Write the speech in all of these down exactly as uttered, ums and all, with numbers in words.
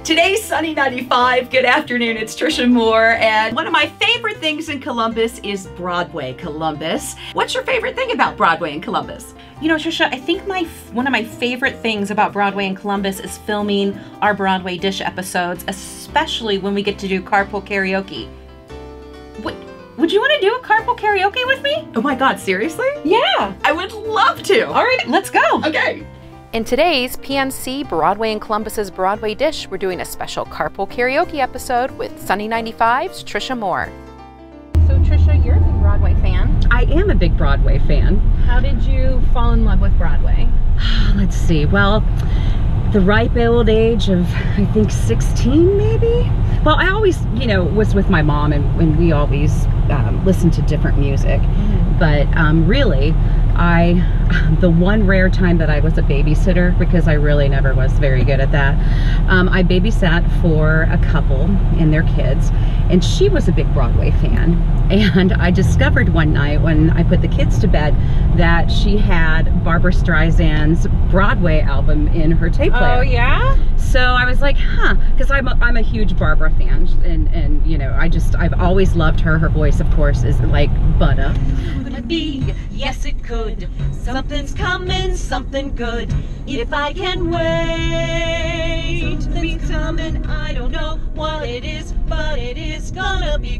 Today's Sunny ninety-five. Good afternoon, it's Trisha Moore, and one of my favorite things in Columbus is Broadway Columbus. What's your favorite thing about Broadway in Columbus? You know, Trisha, I think my one of my favorite things about Broadway in Columbus is filming our Broadway Dish episodes, especially when we get to do Carpool Karaoke. What, would you want to do a Carpool Karaoke with me? Oh my God, seriously? Yeah. I would love to. All right, let's go. Okay. In today's P N C Broadway in Columbus's Broadway Dish, we're doing a special Carpool Karaoke episode with Sunny ninety-five's Trisha Moore. So Trisha, you're a big Broadway fan. I am a big Broadway fan. How did you fall in love with Broadway? Let's see, well, the ripe old age of, I think, sixteen maybe? Well, I always, you know, was with my mom, and, and we always um, listened to different music. Mm-hmm. But um, really, I, the one rare time that I was a babysitter, because I really never was very good at that, um, I babysat for a couple and their kids, and she was a big Broadway fan. And I discovered one night when I put the kids to bed that she had Barbra Streisand's Broadway album in her tape player. Oh, yeah? So I was like, huh, because I'm a, I'm a huge Barbra fan, and, and, you know, I just, I've always loved her. Her voice, of course, is like butter. Could it be? Yes, it could. Something's coming, something good. If I can wait, something's coming. I don't know what it is, but it is gonna be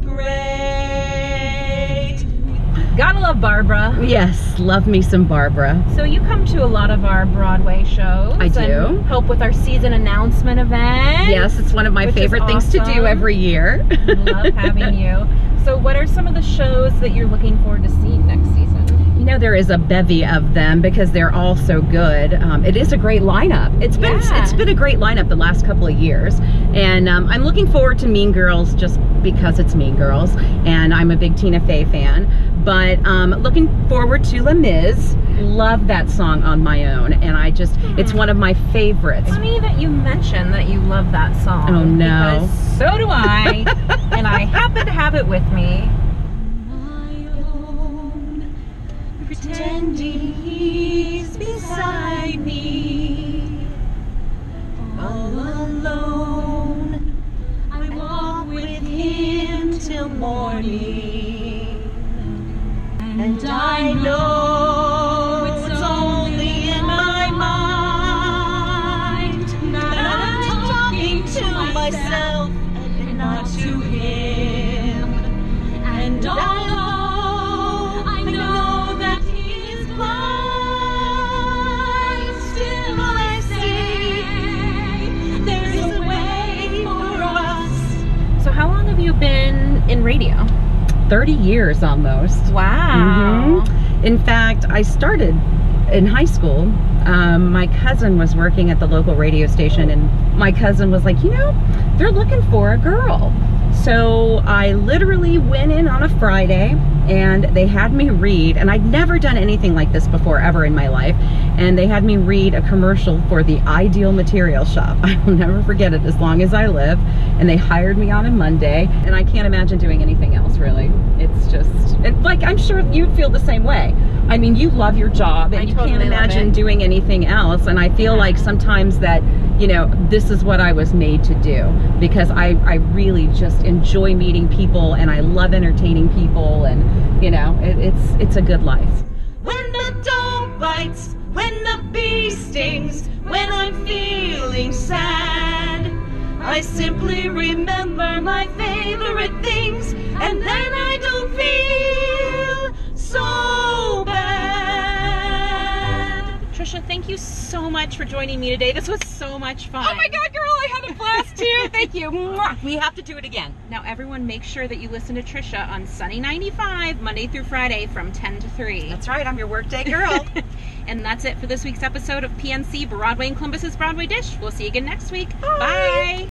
great. Gotta love Barbra. Yes, love me some Barbra. So you come to a lot of our Broadway shows. I do. And help with our season announcement event. Yes, it's one of my favorite things to do every year. Love having you. So what are some of the shows that you're looking forward to seeing next season? You know, there is a bevy of them because they're all so good. Um, it is a great lineup. It's been Yeah. it's been a great lineup the last couple of years, and um, I'm looking forward to Mean Girls just because it's Mean Girls, and I'm a big Tina Fey fan. But um, looking forward to Les Mis. Love that song On My Own, and I just hmm. it's one of my favorites. Funny that you mentioned that you love that song. Oh no! Because so do I, and I happen to have it with me. Pretending he's beside me, all alone, I walk with him till morning, and I know it's only in my mind that I'm talking to myself and not to him, and although I know that How long have you been in radio? thirty years almost. Wow. Mm-hmm. In fact, I started in high school. Um, my cousin was working at the local radio station, and my cousin was like, you know, they're looking for a girl. So I literally went in on a Friday, and they had me read, and I'd never done anything like this before ever in my life, and they had me read a commercial for the Ideal Material Shop. I will never forget it as long as I live, and they hired me on a Monday, and I can't imagine doing anything else, really. It's just, and like, I'm sure you'd feel the same way. I mean, you love your job, and I you totally can't imagine doing anything else, and I feel like sometimes that, you know, this is what I was made to do, because I, I really just enjoy meeting people, and I love entertaining people, and you know, it, it's it's a good life. When the dog bites, when the bee stings, when I'm feeling sad, I simply remember my favorite things, and then I don't feel so bad. Trisha, thank you so much for joining me today. This was so much fun. Oh my God, girl, I had a blast too. Thank you. We have to do it again. Now everyone make sure that you listen to Trisha on Sunny ninety-five, Monday through Friday from ten to three. That's right, I'm your workday girl. And that's it for this week's episode of P N C Broadway in Columbus's Broadway Dish. We'll see you again next week. Bye. Bye.